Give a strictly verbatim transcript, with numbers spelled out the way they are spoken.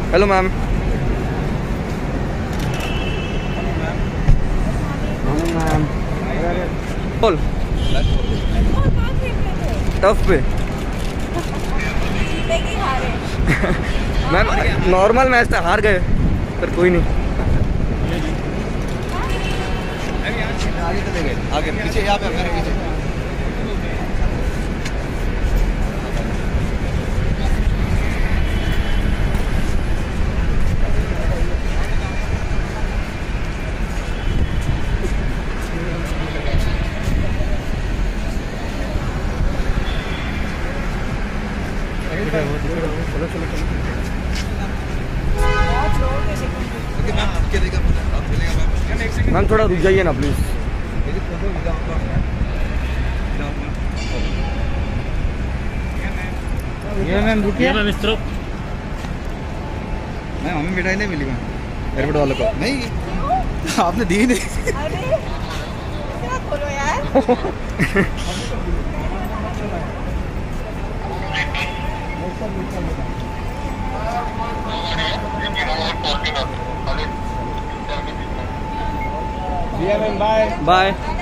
Hello ma'am. Ma'am बोल tough पे ma'am normal match था, हार गए पर कोई नहीं। आगे चले गए, आगे पीछे यहाँ पे मेरे पीछे। चलो चलो चलो मैम थोड़ा रुक जाइए ना प्लीज। ये मैम रुकिए मैम इस तरफ। मैम हमें मिठाई नहीं मिली मैम एयरपोर्ट वालों को। नहीं आपने दी नहीं। अरे क्या बोलो यार। Bye bye.